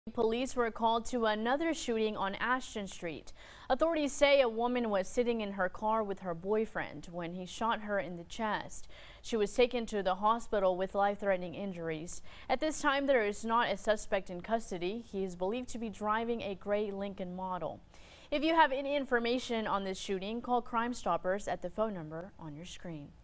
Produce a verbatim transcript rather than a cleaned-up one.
Police were called to another shooting on Ashton Street. Authorities say a woman was sitting in her car with her boyfriend when he shot her in the chest. She was taken to the hospital with life-threatening injuries. At this time, there is not a suspect in custody. He is believed to be driving a gray Lincoln model. If you have any information on this shooting, call Crime Stoppers at the phone number on your screen.